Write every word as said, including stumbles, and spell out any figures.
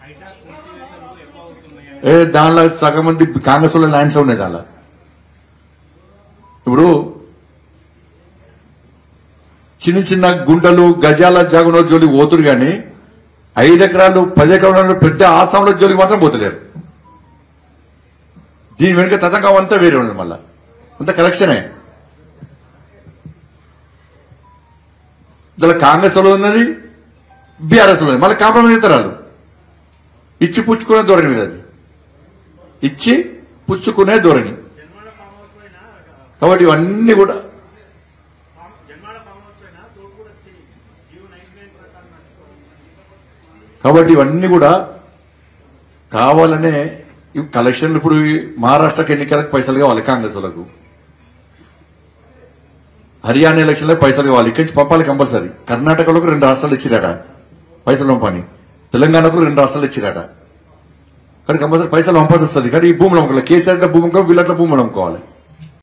ఏ దానిలో సగం మంది కాంగ్రెస్ వాళ్ళ ల్యాండ్స్ ఉన్నాయి. దానిలో ఇప్పుడు చిన్న చిన్న గుంటలు గజాల జాగున జోలికి పోతురు కానీ ఐదు ఎకరాలు పది ఎకరాలు పెద్ద ఆసాంలో జోలికి మాత్రం పోతలేరు. దీని వెనుక తతంగం అంతా వేరే ఉన్నది. మళ్ళా అంత కరెక్షనే. దాని కాంగ్రెస్ లో ఉన్నది, బీఆర్ఎస్ లో ఉన్నది. మళ్ళీ కాంప్రమైజ్ అవుతారు. ఇచ్చి పుచ్చుకునే ధోరణి మీద, అది ఇచ్చి పుచ్చుకునే ధోరణి. కాబట్టి ఇవన్నీ కూడా కాబట్టి ఇవన్నీ కూడా కావాలనే కలెక్షన్లు. ఇప్పుడు మహారాష్ట్రకి ఎన్నికలకు పైసలు కావాలి కాంగ్రెస్ వాళ్ళకు, హర్యానా ఎలక్షన్లకు పైసలు కావాలి, ఇక్కడి నుంచి పంపాలి కంపల్సరీ. కర్ణాటకలో రెండు రాష్ట్రాలు ఇచ్చిరాట పైసలు పంపని, తెలంగాణకు రెండు రాష్ట్రాలు ఇచ్చిరాట. కానీ కంపల్సరీ పైసలు పంపాల్సి వస్తుంది. కానీ ఈ భూములు అమ్ముకోవాలి. కేసీఆర్ భూమి అమ్ముకోవాలి, వీళ్ళట్ల భూములు అమ్ముకోవాలి.